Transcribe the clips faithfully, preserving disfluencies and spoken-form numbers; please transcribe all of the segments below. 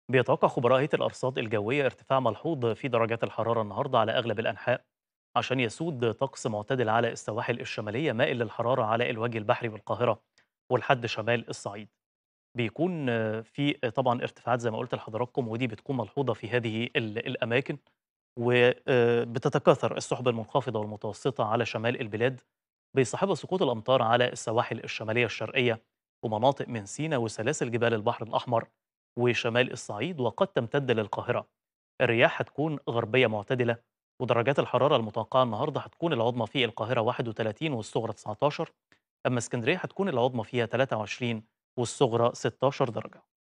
بيتوقع خبراء هيئة الأرصاد الجوية ارتفاع ملحوظ في درجات الحرارة النهاردة على أغلب الأنحاء عشان يسود طقس معتدل على السواحل الشمالية مائل للحرارة على الوجه البحري والقاهرة ولحد شمال الصعيد. بيكون آه، في آه، طبعا ارتفاعات زي ما قلت لحضراتكم، ودي بتكون ملحوظة في هذه ال- الأماكن، وبتتكاثر السحب المنخفضة والمتوسطة على شمال البلاد، بيصاحبها سقوط الأمطار على السواحل الشمالية الشرقية ومناطق من سيناء وسلاسل جبال البحر الأحمر وشمال الصعيد، وقد تمتد للقاهرة. الرياح هتكون غربية معتدلة، ودرجات الحرارة المتوقعة النهاردة هتكون العظمى في القاهرة واحد وثلاثين والصغرى تسعتاشر، أما اسكندرية هتكون العظمى فيها تلاتة وعشرين والصغرى ستاشر درجة.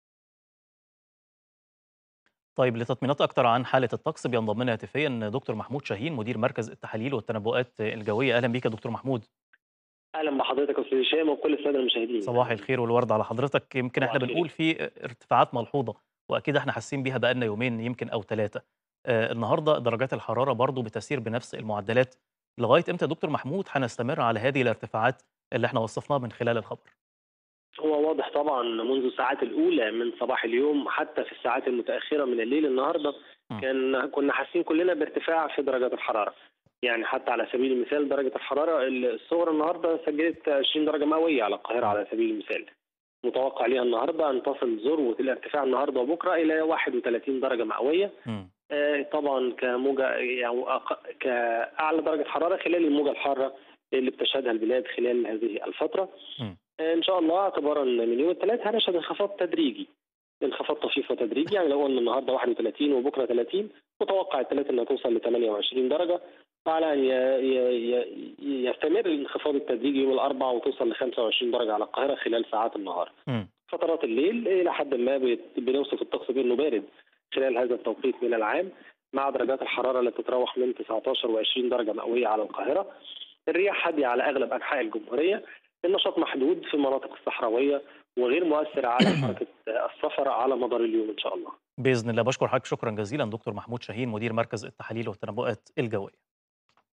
طيب لتطمينات أكتر عن حالة الطقس بينضم لنا هاتفيا دكتور محمود شاهين مدير مركز التحاليل والتنبؤات الجوية. أهلا بيك يا دكتور محمود. أهلا بحضرتك يا أستاذ هشام وكل السادة المشاهدين، صباح أهلا بيك. الخير والورد على حضرتك. يمكن صباح إحنا الخير. بنقول في ارتفاعات ملحوظة، وأكيد إحنا حاسين بيها بقى لنا يومين يمكن أو ثلاثة. آآ النهارده درجات الحرارة برضه بتسير بنفس المعدلات. لغاية إمتى يا دكتور محمود هنستمر على هذه الارتفاعات اللي إحنا وصفناها من خلال الخبر؟ هو واضح طبعا منذ الساعات الأولى من صباح اليوم حتى في الساعات المتأخرة من الليل النهارده إمم. كان كنا حاسين كلنا بارتفاع في درجات الحرارة. يعني حتى على سبيل المثال درجة الحرارة الصغرى النهارده سجلت عشرين درجة مئوية على القاهرة إمم. على سبيل المثال. متوقع ليها النهارده أن تصل ذروة الارتفاع النهارده وبكرة إلى واحد وثلاثين درجة مئوية. إمم. آه، طبعا كموجة يعني أق- كأعلى درجة حرارة خلال الموجة الحارة اللي بتشهدها البلاد خلال هذه الفترة. إمم. آه، إن شاء الله اعتبارا من يوم الثلاث هنشهد انخفاض تدريجي، انخفاض طفيف وتدريجي. يعني لو قلنا النهارده واحد وثلاثين وبكره ثلاثين، متوقع الثلاث انها توصل ل ثمانية وعشرين درجه، وعلى ان ي- ي- ي- يستمر الانخفاض التدريجي يوم الاربعاء وتوصل ل خمسة وعشرين درجه على القاهره خلال ساعات النهار. إمم. فترات الليل الى حد ما بت- بنوصف الطقس بانه بارد خلال هذا التوقيت من العام، مع درجات الحراره اللي بتتراوح من تسعتاشر و20 درجه مئويه على القاهره. الرياح هاديه على اغلب انحاء الجمهوريه، النشاط محدود في المناطق الصحراويه وغير مؤثر على حركه السفر على مدار اليوم ان شاء الله. بإذن الله. باشكر حضرتك شكرًا جزيلًا دكتور محمود شاهين مدير مركز التحاليل والتنبؤات الجوية.